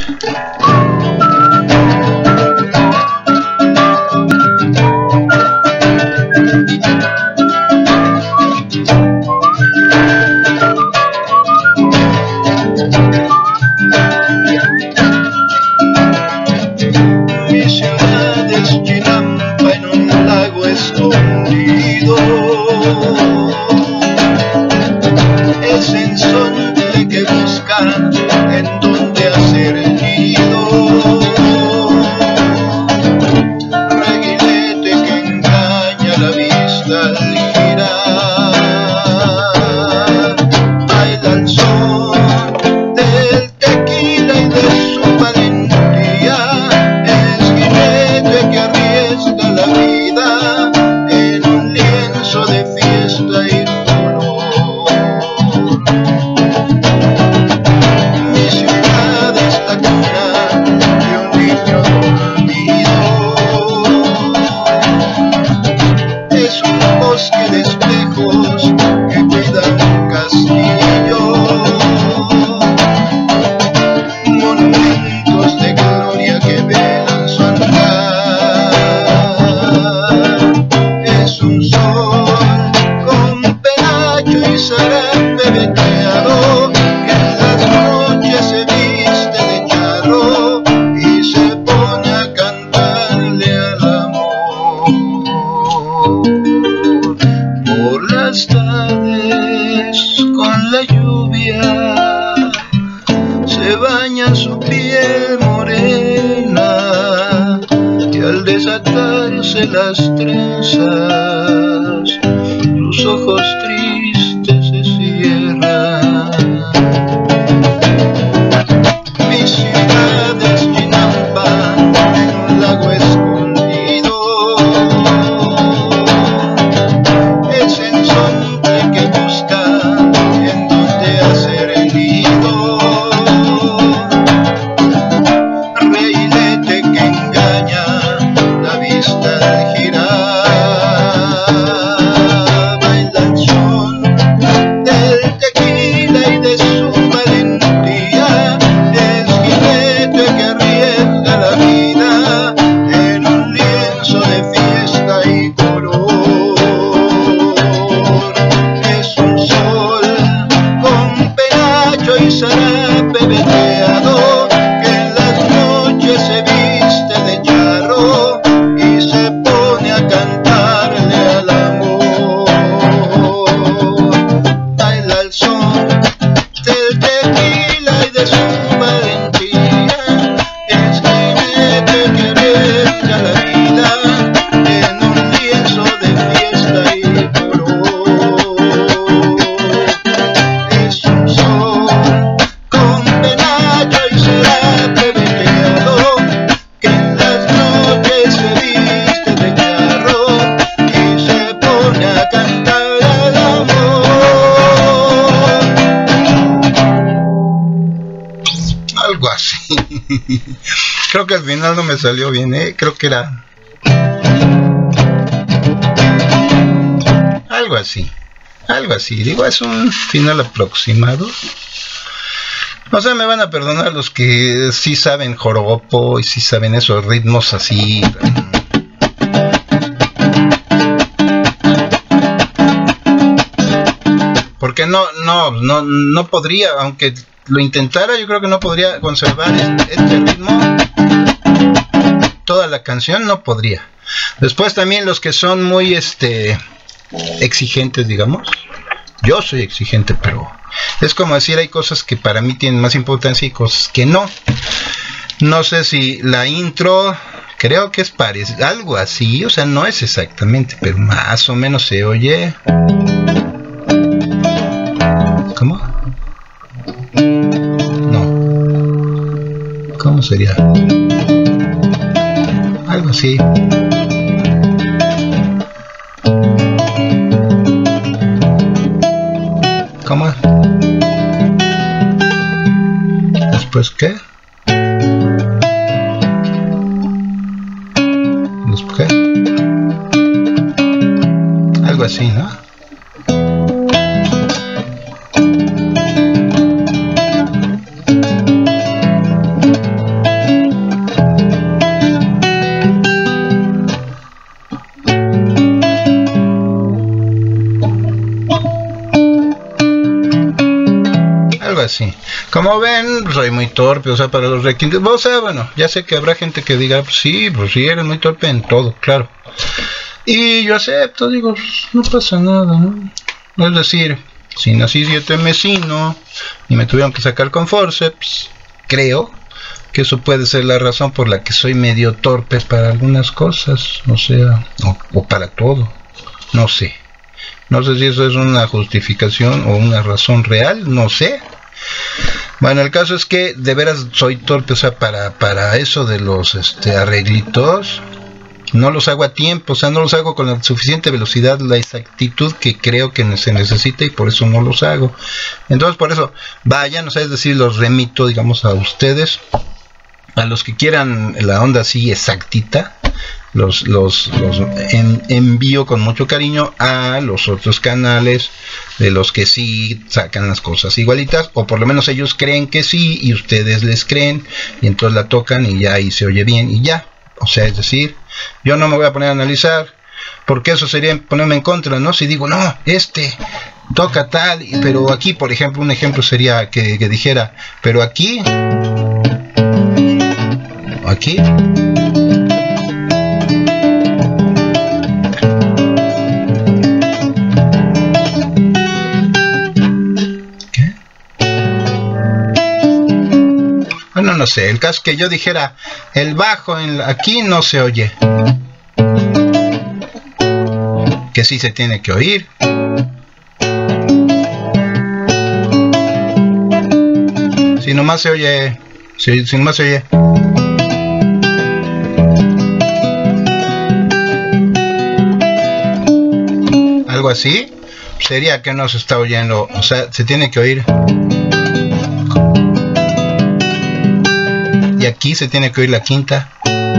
Las trenzas, sus ojos tristes se cierran. Mi ciudad es Chinampa, en un lago escondido. Es ensombre que busca en donde hacer el nido. Reilete que engaña la vista. Creo que al final no me salió bien, creo que era algo así, digo, es un final aproximado. O sea, me van a perdonar los que sí saben joropo y sí saben esos ritmos así. Porque no podría, aunque lo intentara, yo creo que no podría conservar este ritmo. Toda la canción no podría. Después también los que son muy exigentes, digamos. Yo soy exigente, pero es como decir, hay cosas que para mí tienen más importancia y cosas que no. No sé si la intro, creo que es parecido, algo así, o sea, no es exactamente, pero más o menos se oye. ¿Cómo? No. ¿Cómo sería? Algo así. ¿Cómo? ¿Después qué? ¿Después qué? Algo así, ¿no? así. Como ven, soy muy torpe, o sea, para los requintes, o sea, bueno, ya sé que habrá gente que diga, pues sí, eres muy torpe en todo, claro. Y yo acepto, digo, no pasa nada, ¿no? Es decir, si nací 7 mesino y me tuvieron que sacar con forceps, creo que eso puede ser la razón por la que soy medio torpe para algunas cosas, o sea, o para todo, no sé. No sé si eso es una justificación o una razón real, no sé. Bueno, el caso es que de veras soy torpe, o sea, para eso de los arreglitos, no los hago a tiempo, o sea, no los hago con la suficiente velocidad, la exactitud que creo que se necesita, y por eso no los hago. Entonces, por eso, vayan, o sea, es decir, los remito, digamos, a ustedes, a los que quieran la onda así exactita. Los envío con mucho cariño a los otros canales de los que sí sacan las cosas igualitas, o por lo menos ellos creen que sí y ustedes les creen, y entonces la tocan y ya ahí se oye bien y ya. O sea, es decir, yo no me voy a poner a analizar, porque eso sería ponerme en contra, ¿no? Si digo, no, toca tal, pero aquí, por ejemplo, un ejemplo sería que dijera, pero aquí bueno, no sé, el caso es que yo dijera, el bajo aquí no se oye, que sí se tiene que oír. Si nomás se oye, si nomás se oye. Algo así, sería que no se está oyendo, o sea, se tiene que oír. Y aquí se tiene que oír la quinta.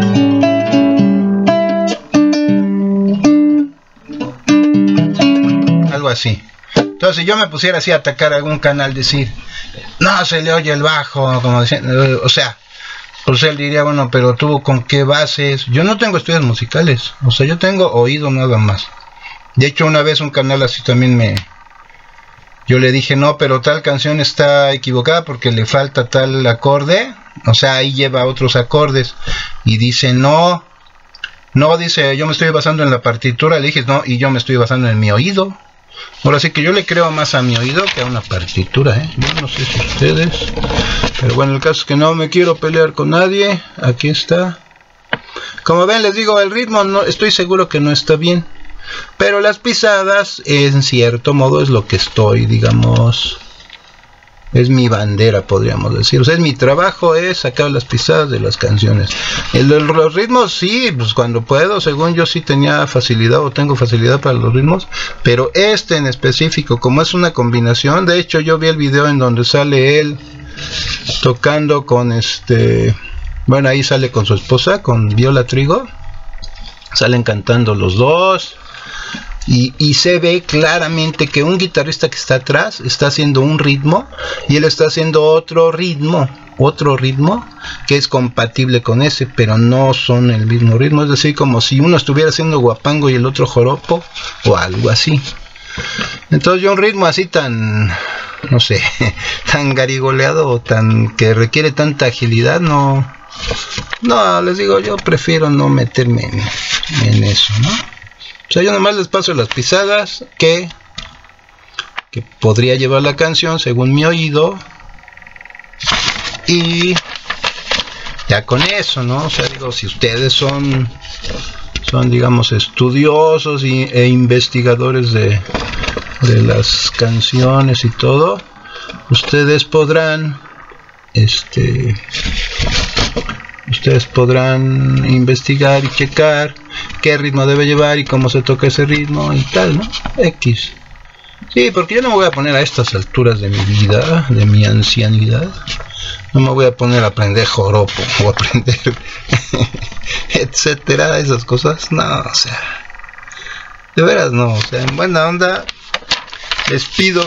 Algo así. Entonces, si yo me pusiera así a atacar algún canal, decir, no se le oye el bajo, como dicen, o sea, pues él diría, bueno, pero tú con qué bases. Yo no tengo estudios musicales, o sea, yo tengo oído nada más. De hecho, una vez un canal así también yo le dije, no, pero tal canción está equivocada porque le falta tal acorde, o sea, ahí lleva otros acordes, y dice, no, dice, yo me estoy basando en la partitura. Le dije, no, y yo me estoy basando en mi oído. Ahora sí que yo le creo más a mi oído que a una partitura, Yo no sé si ustedes, pero bueno, el caso es que no me quiero pelear con nadie. Aquí está. Como ven, les digo, el ritmo no estoy seguro que no está bien, pero las pisadas, en cierto modo, es lo que estoy, digamos, es mi bandera, podríamos decir. O sea, mi trabajo es sacar las pisadas de las canciones. Los ritmos, sí, pues cuando puedo, según yo sí tenía facilidad o tengo facilidad para los ritmos, pero en específico, como es una combinación, de hecho yo vi el video en donde sale él tocando con bueno, ahí sale con su esposa, con Viola Trigo, salen cantando los dos. Y se ve claramente que un guitarrista que está atrás está haciendo un ritmo y él está haciendo otro ritmo que es compatible con ese, pero no son el mismo ritmo. Es decir, como si uno estuviera haciendo guapango y el otro joropo o algo así. Entonces yo un ritmo así tan, no sé, tan garigoleado o tan que requiere tanta agilidad, no, les digo, yo prefiero no meterme en eso, ¿no? O sea, yo nomás les paso las pisadas que podría llevar la canción según mi oído, y ya con eso, ¿no? O sea, digo, si ustedes son digamos estudiosos e investigadores de las canciones y todo, ustedes podrán investigar y checar qué ritmo debe llevar y cómo se toca ese ritmo y tal, ¿no? X. Sí, porque yo no me voy a poner a estas alturas de mi vida, de mi ancianidad, no me voy a poner a aprender joropo o aprender etcétera, esas cosas, no, o sea, de veras no, o sea, en buena onda les pido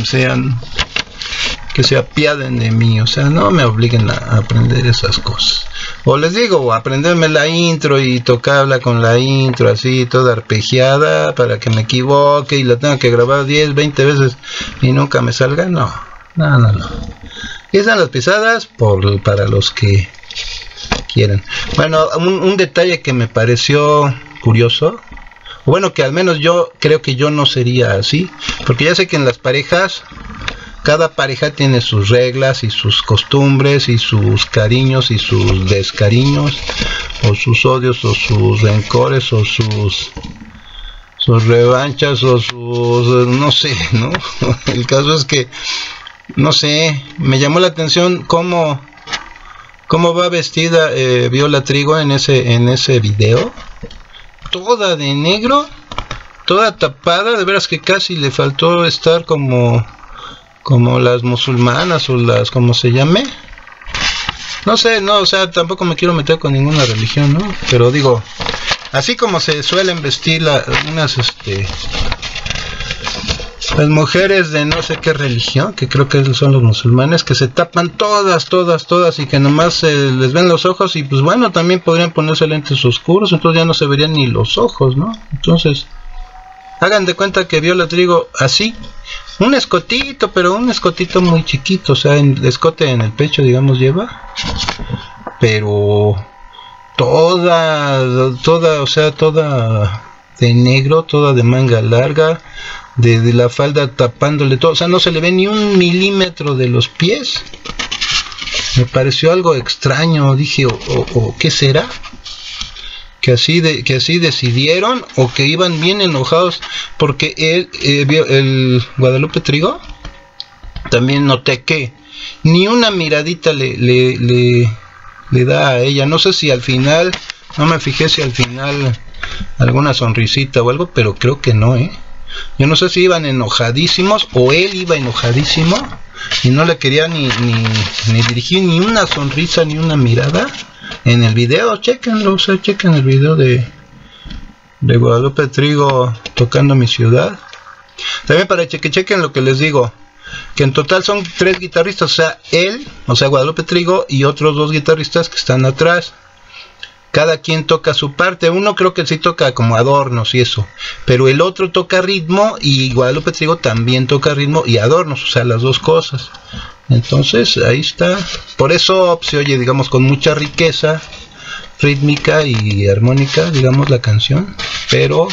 que se apiaden de mí, o sea, no me obliguen a aprender esas cosas. O les digo, aprenderme la intro y tocarla con la intro así, toda arpegiada, para que me equivoque y la tenga que grabar 10, 20 veces y nunca me salga, no. No. Y están las pisadas para los que quieran. Bueno, un detalle que me pareció curioso, bueno, que al menos yo creo que yo no sería así, porque ya sé que en las parejas, cada pareja tiene sus reglas y sus costumbres y sus cariños y sus descariños, o sus odios o sus rencores o sus revanchas o sus, no sé, ¿no? El caso es que, no sé, me llamó la atención cómo va vestida Viola Trigo en ese video, toda de negro, toda tapada, de veras que casi le faltó estar como las musulmanas o las, como se llame, no sé, no, o sea, tampoco me quiero meter con ninguna religión, ¿no? Pero digo, así como se suelen vestir las mujeres de no sé qué religión, que creo que son los musulmanes, que se tapan todas y que nomás les ven los ojos, y pues bueno, también podrían ponerse lentes oscuros, entonces ya no se verían ni los ojos, ¿no? Entonces, hagan de cuenta que Viola Trigo así, un escotito, pero un escotito muy chiquito, o sea, el escote en el pecho, digamos, lleva, pero toda, o sea, toda de negro, toda de manga larga, de la falda tapándole todo, o sea, no se le ve ni un milímetro de los pies. Me pareció algo extraño, dije, o ¿qué será? Que así decidieron, o que iban bien enojados, porque el Guadalupe Trigo, también noté que ni una miradita le da a ella. No sé si al final, no me fijé si al final alguna sonrisita o algo, pero creo que no, yo no sé si iban enojadísimos o él iba enojadísimo y no le quería ni dirigir ni una sonrisa ni una mirada. En el video, chequenlo, o sea, chequen el video de Guadalupe Trigo tocando Mi Ciudad. También para que chequen lo que les digo, que en total son 3 guitarristas, o sea, él, o sea, Guadalupe Trigo y otros 2 guitarristas que están atrás. Cada quien toca su parte. Uno creo que sí toca como adornos y eso, pero el otro toca ritmo, y Guadalupe Trigo también toca ritmo y adornos, o sea, las dos cosas. Entonces ahí está, por eso se oye, digamos, con mucha riqueza rítmica y armónica, digamos, la canción. Pero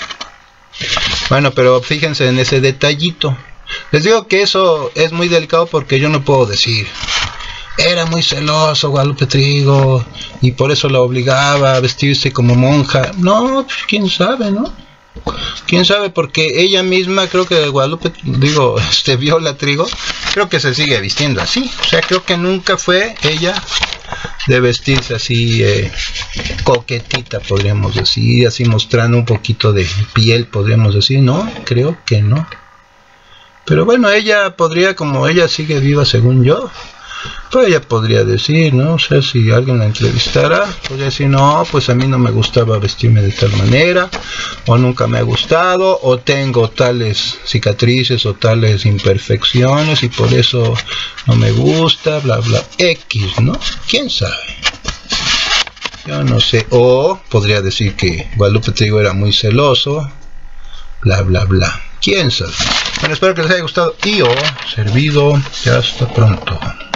bueno, pero fíjense en ese detallito. Les digo que eso es muy delicado, porque yo no puedo decir era muy celoso Guadalupe Trigo y por eso la obligaba a vestirse como monja. No, pues quién sabe, ¿no? Quién sabe, porque ella misma, creo que Guadalupe, Viola Trigo, creo que se sigue vistiendo así. O sea, creo que nunca fue ella de vestirse así coquetita, podríamos decir, así mostrando un poquito de piel, podríamos decir. No, creo que no. Pero bueno, ella podría, como ella sigue viva según yo, pues ella podría decir, ¿no? O sea, si alguien la entrevistara, podría decir, no, pues a mí no me gustaba vestirme de tal manera, o nunca me ha gustado, o tengo tales cicatrices o tales imperfecciones y por eso no me gusta, bla, bla, X, ¿no? ¿Quién sabe? Yo no sé. O podría decir que Guadalupe Trigo era muy celoso, bla, bla, bla. ¿Quién sabe? Bueno, espero que les haya gustado y o servido. Ya hasta pronto.